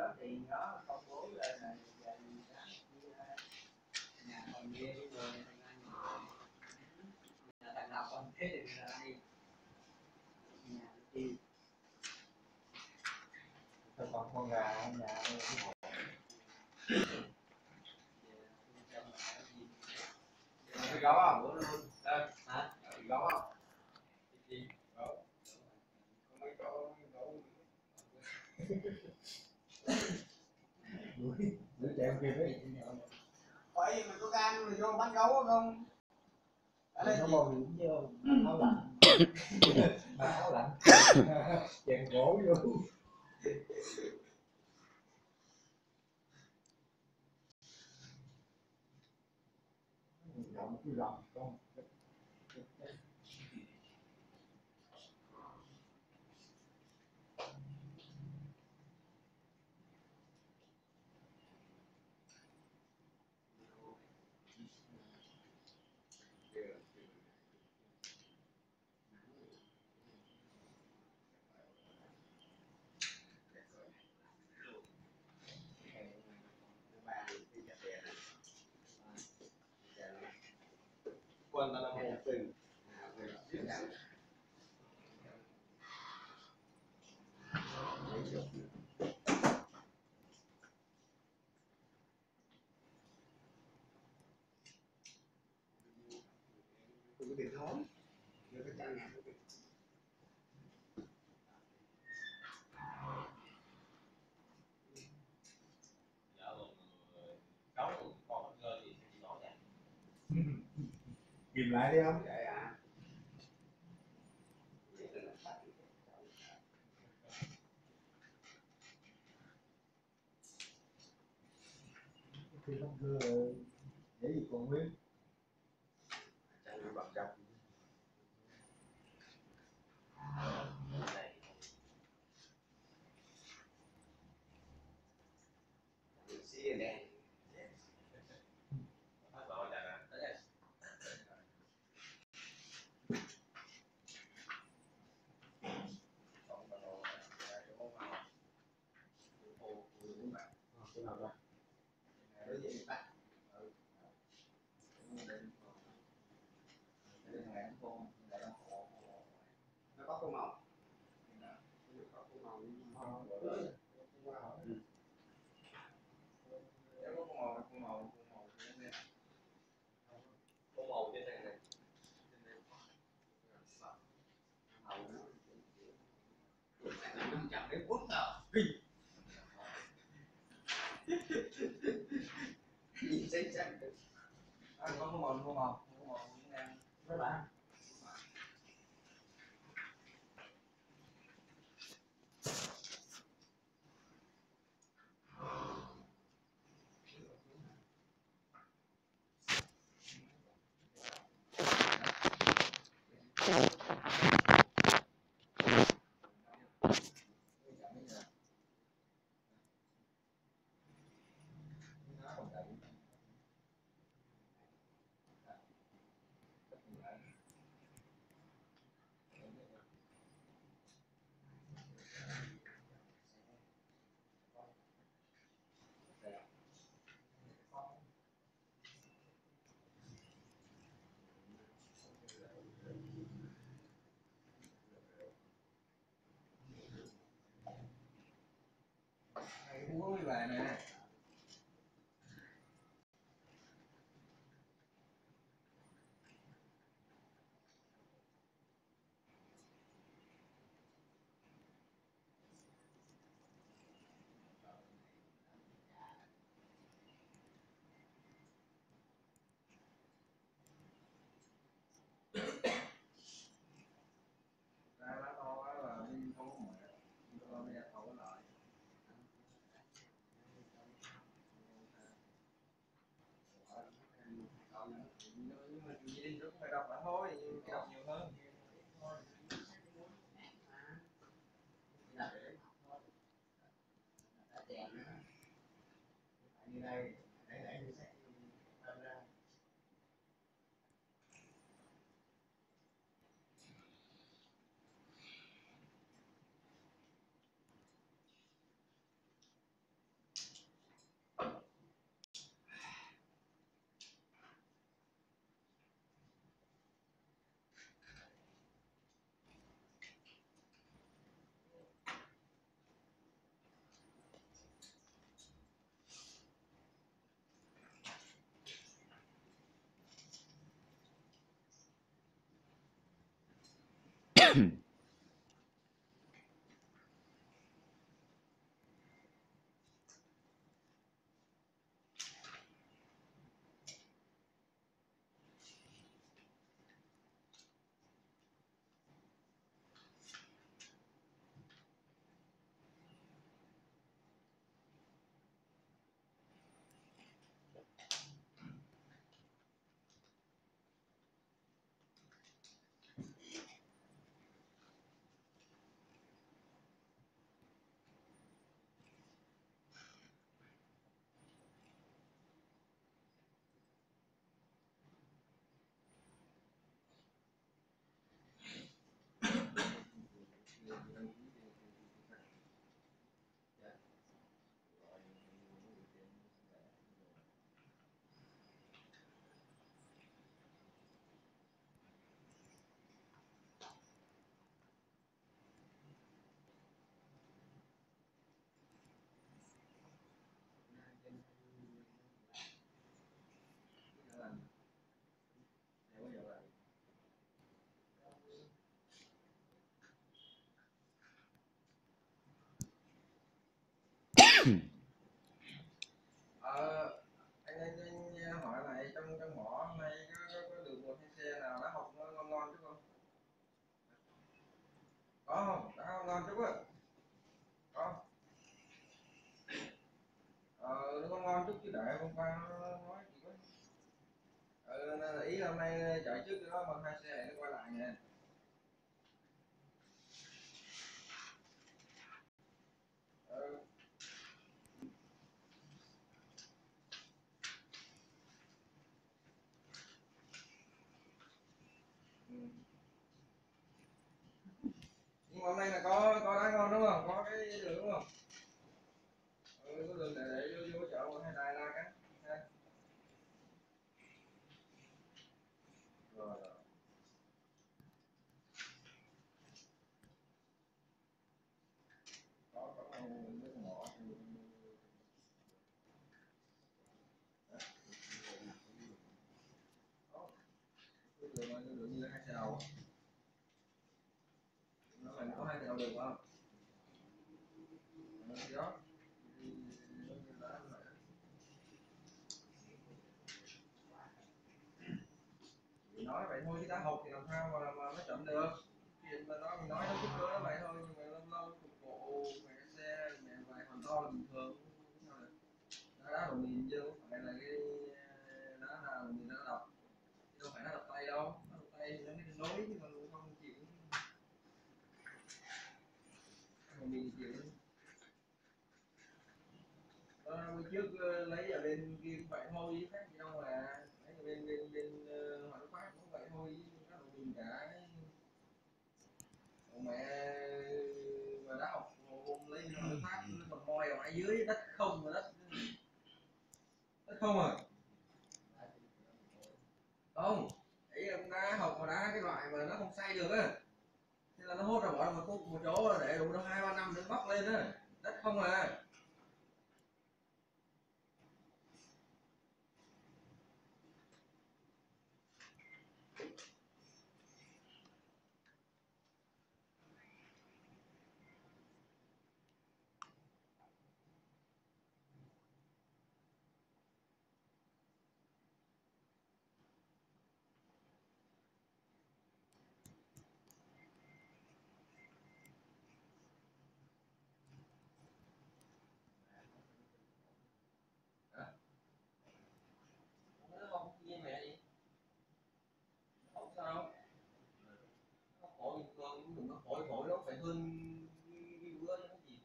thì nó công bố lên là nhà còn kia rồi nhà thằng nào còn thế thì là đi nhà đi còn con gà nhà cái gấu không? Hả? Gấu không? đứa trẻ kia đấy. Vậy mình có can mình vô bắt gấu không? Nó bò hiểm vô áo lạnh. Áo lạnh. Chèn gỗ vô. Một cái rồng con. Quân là một tình. Đừng có tiền thối. Đừng có chăn nào. Kìm lại đi không? Khi không thưa dễ gì còn nguyên. Chẳng bị bật trong. See you then. Nó có tô màu. Có tô màu nhưng mà nó có tô màu trên này này. Nó chạm đến quất nào. Nhìn xanh xanh. Có tô màu, tô màu rất là uống với bà nè. Phải đọc lại thôi, đọc nhiều hơn. Như đây, để Anh hỏi lại trong mỏ hôm nay có được một cái xe nào đã học ngon ngon chứ không? Có không? Đã học ngon chút á. Có. Nó ngon ngon chút chứ để hôm qua nó nói gì quá. Ý là hôm nay chạy trước đó mà hai xe nó quay lại nè. Nhưng mà hôm nay là có đá ngon đúng không? Có cái đường đúng không? Có đường để vô chợ mà hai đài ra cái. Rồi. Có nước ngọt. Đường như hai xe đầu. Nó có hai xe đầu được không? Thì đó. Nói vậy thôi chứ đã học thì làm sao mà nó chậm được. Chuyện mà nói nó chút nữa vậy thôi, nhưng mà lâu lâu cục bộ về xe mẹ vài phần to là bình thường. Đá đồ mìn chứ không phải là cái đá nào mình đã đập, đâu phải nó đập tay đâu, nó đập tay thì nó mới nối chứ còn không chịu. Đồ mìn chịu. Bữa trước lấy ở bên kia cũng vậy thôi chứ khác gì đâu mà lấy ở bên Hoàng Phát cũng vậy thôi, nó đồ mìn cả. Mẹ mà đã học hôm lấy nó phát nó còn moi ở dưới đất không mà đất không à. Không, ý là cũng đá học mà đá cái loại mà nó không xay được á, thế là nó hốt ra bỏ một chỗ để đủ đâu 2-3 năm để bóc lên á, đất không à. Nó không như mẹ gì, không sao, nó khổ bình thường, đừng có khổ nó phải hơn cái bữa nó gì,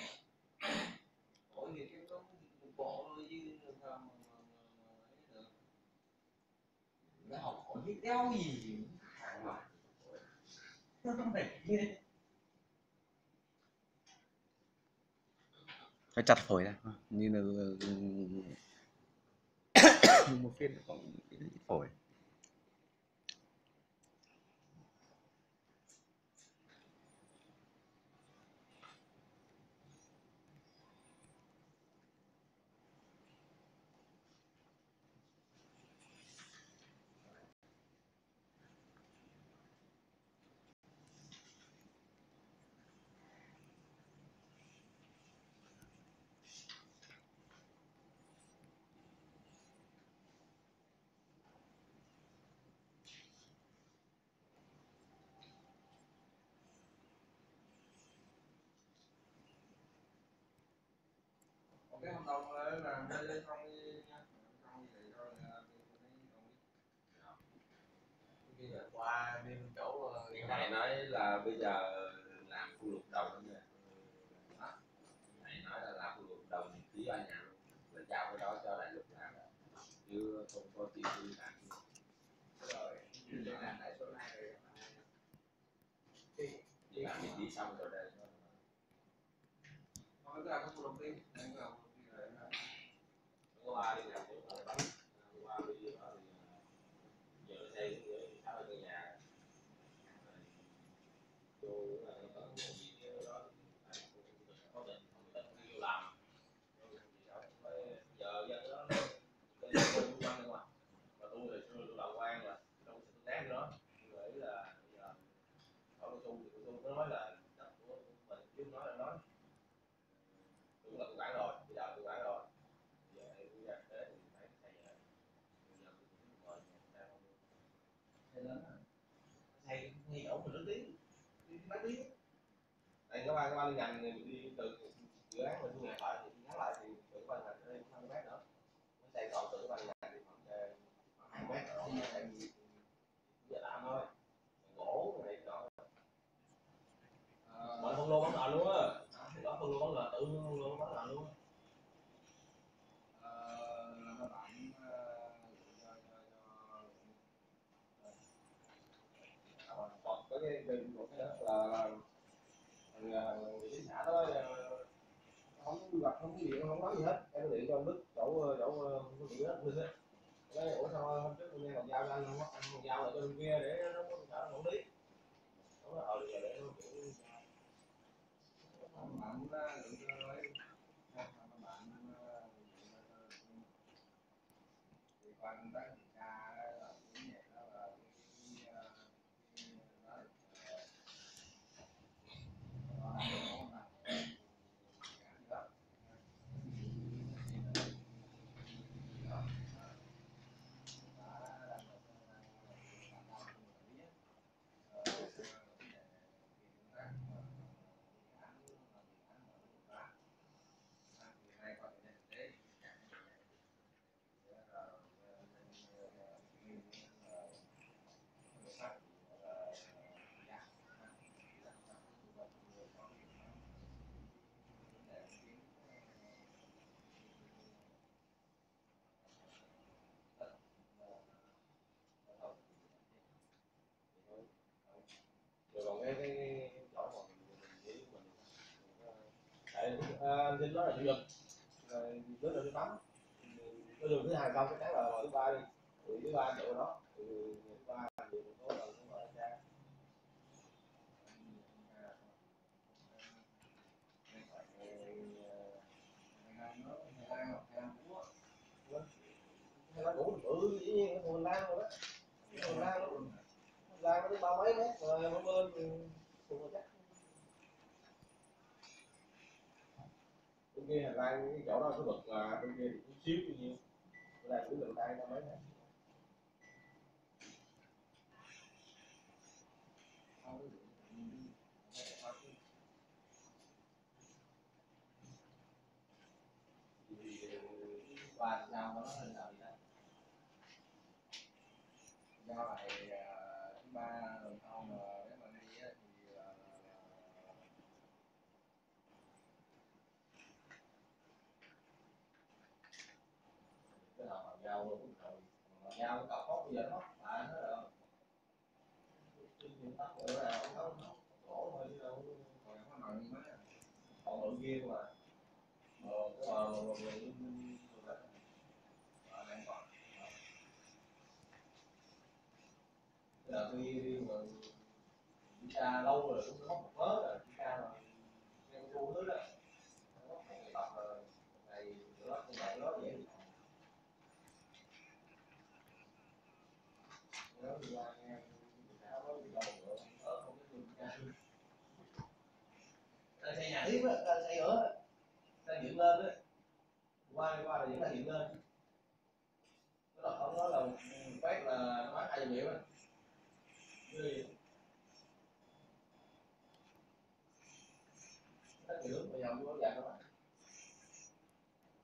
khổ thì cái nó một bộ thôi chứ làm sao mà ấy được. Nó học khổ biết đéo gì mà phải chặt phổi ra như là một phiên còn ít phổi. một cái hợp đồng làm đây xong đi nha, xong thì để cho người ta bây giờ qua bên chỗ Thầy nói là bây giờ làm phụ lục đầu nha. Thầy nói là làm phụ lục đầu thì ký ở nhà luôn, là giao cái đó cho đại lục làm, chứ không có tiền tư sản. rồi để làm lại số này rồi Chỉ làm vị trí xong rồi đây. thôi cứ làm cái phụ lục đi, anh cứ làm phụ lục đi rồi Qua đi làm cũng là bắn, qua đi giờ xây cái sáu cái nhà, vô là có một gì đó có định yêu làm, giờ dân đó tôi quan nữa mà tôi là xưa tôi làm quan mà đâu có đáng nữa, nghĩ là bây giờ ở tôi có nói là đất của mình chứ nói là nói tôi là tôi quản rồi, bây giờ tôi quản rồi, giờ tôi ra thế thì phải xây giờ mời người ta xây lớn xây ngay chỗ mình lớn tiếng đi mấy tiếng này các bạn ngành thì đi từ dự án mình thu nhập lại thì ngắn lại thì từ ban ngành lên 50 mét nữa mới xây còn từ ban ngành thì khoảng 2 mét nữa tại vì giờ làm thôi gỗ này nọ mọi phân lô bán nền luôn á, đó phân lô bán nền tự phân lô bán nền luôn á. làm các bạn Còn có cái đó là cái xã đó không gặp không có gì không nói gì hết, em điện cho anh Đức chỗ điện đó Đức á, nói ủa sao hôm trước nghe còn giao cho anh không á, anh còn giao lại cho bên kia để nó có sợ nó quản lý, nó nói giờ để nó kiểu bạn lượng rồi các bạn thì quan tác điều tra là cũng vậy đó là rồi còn cái chỗ mà mình tại anh xin nói là chủ nhật rồi tới rồi đi tắm, tới đường thứ hai xong cái tháng là thứ ba đi, rồi thứ ba chỗ đó, thứ ba thì một số lần cũng gọi ra nó cũng bự dĩ nhiên cái lan rồi đó, cái lan luôn, lan nó đến 30 mấy mét rồi nó bên cùng chắc bên kia lan cái chỗ đó cái bậc mà bên kia thì chút xíu bao nhiêu, là cũng lượng tay 30 mấy mét. và sao nó lên làm gì đó do lại thứ ba lần sau mà nếu mà đi á thì Cái nào mà giao luôn rồi giao cọc hốt bây giờ nó tại nó là tắt rồi là nó gỗ thôi chứ đâu còn có nặng mấy còn tự kia mà cái mà đang còn là đi mà đi ca lâu rồi cũng móc một mớ rồi đi ca mà theo xu thứ đó móc một ngày tập rồi ngày đó cũng vậy đó dễ nó đi qua nghe nó nói đi đâu nữa ở không biết đường ca xây nhà tiếp á, xây ở xây dựng lên á, qua là vẫn là dựng lên, cái đó ông nói là quét là nó bán 2 triệu á, đất thì đúng bây giờ mua giá các bạn